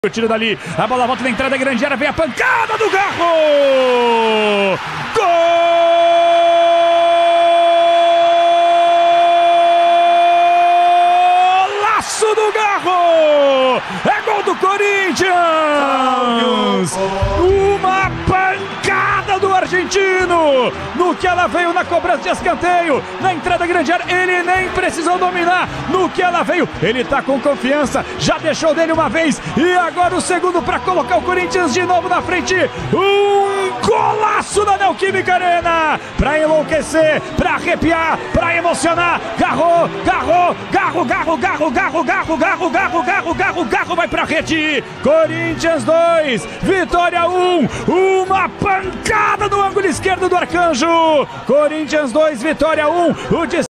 O tiro dali, a bola volta na entrada da grande área, vem a pancada do Garro! Golaço do Garro! É gol do Corinthians! Uma pancada do argentino! No que ela veio na cobrança de escanteio, na entrada da grande área, ele nem precisou dominar. No que ela veio, ele tá com confiança, já deixou dele uma vez e agora o segundo para colocar o Corinthians de novo na frente. Um golaço da Neoquímica Arena, para enlouquecer, para arrepiar, para emocionar. Garro, vai pra rede. Corinthians 2, Vitória 1, uma pancada no ângulo esquerdo do Arcanjo. Corinthians 2, Vitória 1, o